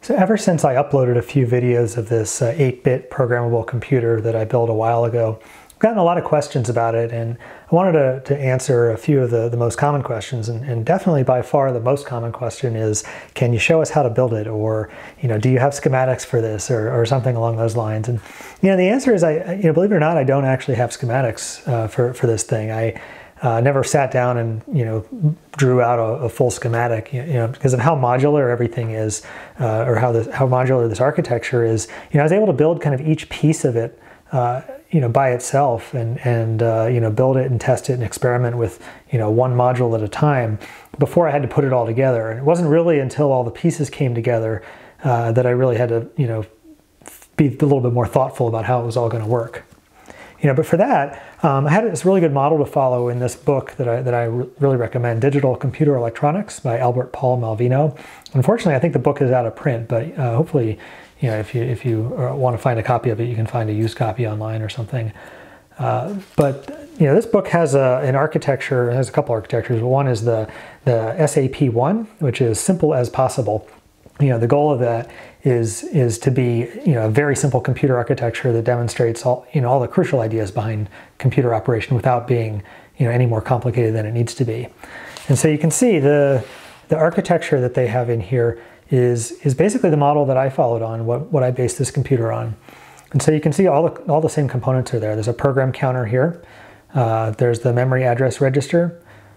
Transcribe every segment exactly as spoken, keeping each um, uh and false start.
So ever since I uploaded a few videos of this uh, eight bit programmable computer that I built a while ago, I've gotten a lot of questions about it, and I wanted to, to answer a few of the, the most common questions, and, and definitely by far the most common question is, can you show us how to build it? Or, you know, do you have schematics for this, or, or something along those lines? And, you know, the answer is, I, you know, believe it or not, I don't actually have schematics uh, for, for this thing. I Uh, never sat down and, you know, drew out a, a full schematic, you know, because of how modular everything is, uh, or how this, how modular this architecture is. You know, I was able to build kind of each piece of it, uh, you know, by itself, and and uh, you know, build it and test it and experiment with, you know, one module at a time before I had to put it all together. And it wasn't really until all the pieces came together uh, that I really had to, you know, be a little bit more thoughtful about how it was all going to work. You know, but for that, um, I had this really good model to follow in this book that I, that I re really recommend, Digital Computer Electronics by Albert Paul Malvino. Unfortunately, I think the book is out of print, but uh, hopefully, you know, if you, if you want to find a copy of it, you can find a used copy online or something. Uh, but, you know, this book has a, an architecture, it has a couple architectures. One is the, the S A P one, which is simple as possible. You know, the goal of that is is to be, you know, a very simple computer architecture that demonstrates all, you know, all the crucial ideas behind computer operation without being, you know, any more complicated than it needs to be. And so you can see the the architecture that they have in here is is basically the model that I followed on, what what I based this computer on. And so you can see all the all the same components are there. There's a program counter here. Uh, there's the memory address register,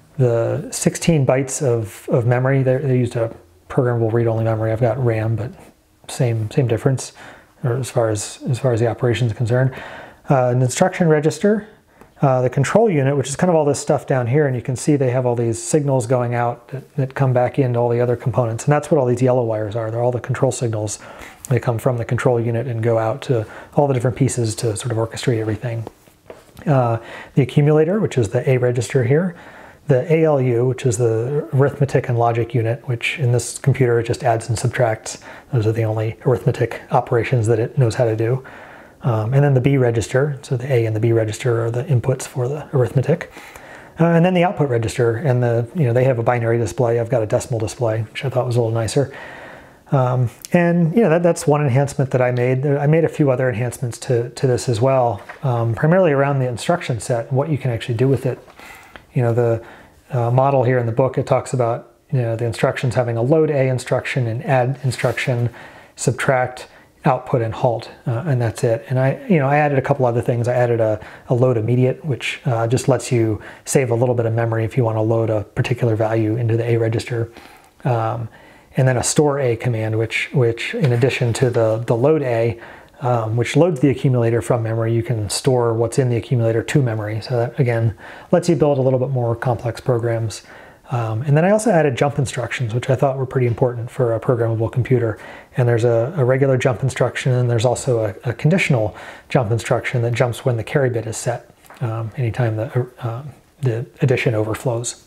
the sixteen bytes of of memory. They, they used a programmable read-only memory. I've got RAM, but same same difference, or as far as as far as the operation is concerned. Uh, an instruction register, uh, the control unit, which is kind of all this stuff down here, and you can see they have all these signals going out that, that come back into all the other components, and that's what all these yellow wires are. They're all the control signals. They come from the control unit and go out to all the different pieces to sort of orchestrate everything. Uh, the accumulator, which is the A register here. The A L U, which is the arithmetic and logic unit, which in this computer it just adds and subtracts. Those are the only arithmetic operations that it knows how to do. Um, and then the B register, so the A and the B register are the inputs for the arithmetic. Uh, and then the output register, and the, you know, they have a binary display. I've got a decimal display, which I thought was a little nicer. Um, and you know, that, that's one enhancement that I made. I made a few other enhancements to, to this as well, um, primarily around the instruction set and what you can actually do with it. You know, the uh, model here in the book, it talks about, you know, the instructions having a load A instruction, and add instruction, subtract, output, and halt, uh, and that's it. And I, you know, I added a couple other things. I added a, a load immediate, which uh, just lets you save a little bit of memory if you want to load a particular value into the A register. Um, and then a store A command, which, which in addition to the, the load A, Um, which loads the accumulator from memory, you can store what's in the accumulator to memory. So that, again, lets you build a little bit more complex programs. Um, and then I also added jump instructions, which I thought were pretty important for a programmable computer. And there's a, a regular jump instruction, and there's also a, a conditional jump instruction that jumps when the carry bit is set, um, anytime the, uh, the addition overflows.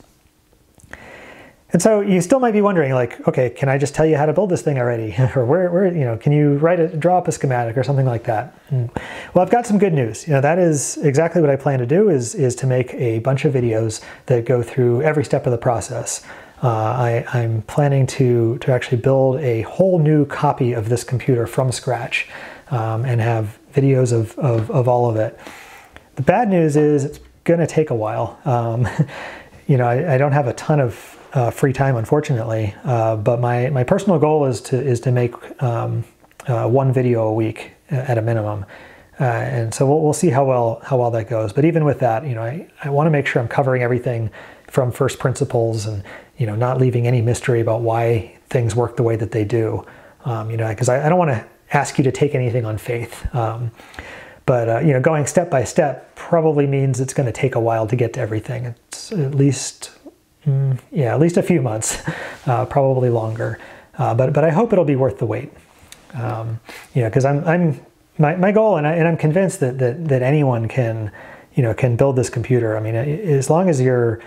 And so you still might be wondering, like, okay, can I just tell you how to build this thing already? Or where, where, you know, can you write it, draw up a schematic or something like that? And, well, I've got some good news. You know, that is exactly what I plan to do, is, is to make a bunch of videos that go through every step of the process. Uh, I, I'm planning to, to actually build a whole new copy of this computer from scratch, um, and have videos of, of, of all of it. The bad news is it's gonna take a while. Um, you know, I, I don't have a ton of Uh, free time, unfortunately, uh, but my, my personal goal is to is to make um, uh, one video a week at a minimum, uh, and so we'll, we'll see how well how well that goes. But even with that, you know, I, I want to make sure I'm covering everything from first principles, and, you know, not leaving any mystery about why things work the way that they do. Um, you know, because I, I don't want to ask you to take anything on faith. Um, but uh, you know, going step by step probably means it's going to take a while to get to everything. It's at least Mm, yeah, at least a few months, uh, probably longer. Uh, but but I hope it'll be worth the wait. Um, you know, because I'm I'm my, my goal, and I and I'm convinced that that that anyone can, you know, can build this computer. I mean, as long as you're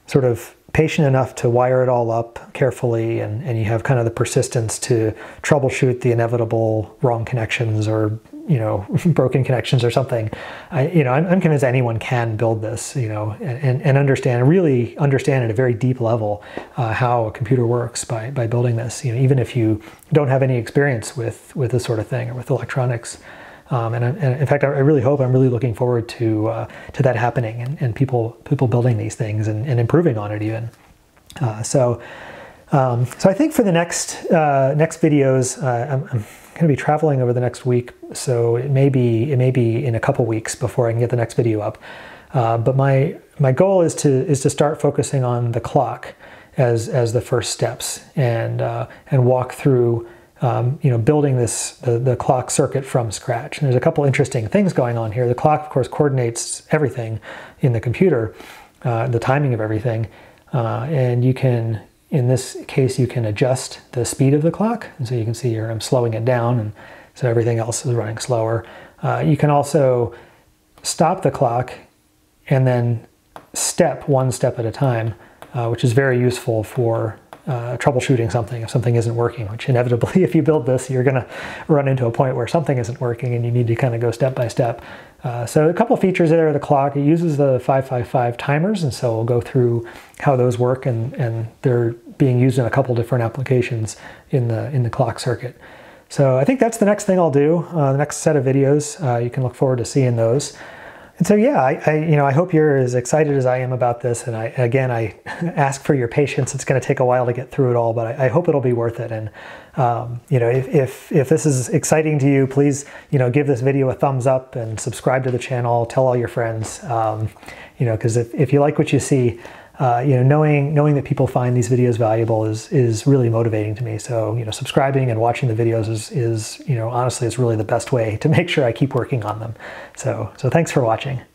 sort of patient enough to wire it all up carefully, and, and you have kind of the persistence to troubleshoot the inevitable wrong connections or, you know, broken connections or something, I, you know, I'm, I'm convinced anyone can build this, you know, and, and understand, really understand at a very deep level uh, how a computer works by, by building this, you know, even if you don't have any experience with, with this sort of thing or with electronics. Um, and, and in fact, I really hope, I'm really looking forward to uh, to that happening, and, and people people building these things and, and improving on it even. Uh, so, um, so I think for the next uh, next videos, uh, I'm, I'm going to be traveling over the next week, so it may be it may be in a couple weeks before I can get the next video up. Uh, but my my goal is to is to start focusing on the clock as as the first steps, and uh, and walk through. Um, you know, building this the, the clock circuit from scratch. And there's a couple interesting things going on here. The clock, of course, coordinates everything in the computer, uh, the timing of everything, uh, and you can, in this case, you can adjust the speed of the clock. And so you can see here I'm slowing it down, and so everything else is running slower. Uh, you can also stop the clock and then step one step at a time, uh, which is very useful for Uh, troubleshooting something if something isn't working, which inevitably, if you build this, you're going to run into a point where something isn't working and you need to kind of go step by step. Uh, so a couple features there of the clock. It uses the five five five timers, and so we'll go through how those work, and, and they're being used in a couple different applications in the in the clock circuit. So I think that's the next thing I'll do, uh, the next set of videos. Uh, you can look forward to seeing those. And so, yeah, I, I, you know, I hope you're as excited as I am about this. And I, again, I ask for your patience. It's going to take a while to get through it all, but I, I hope it'll be worth it. And, um, you know, if, if, if this is exciting to you, please, you know, give this video a thumbs up and subscribe to the channel. Tell all your friends, um, you know, because if, if you like what you see, uh, you know, knowing, knowing that people find these videos valuable is, is really motivating to me. So, you know, subscribing and watching the videos is, is, you know, honestly, it's really the best way to make sure I keep working on them. So, so thanks for watching.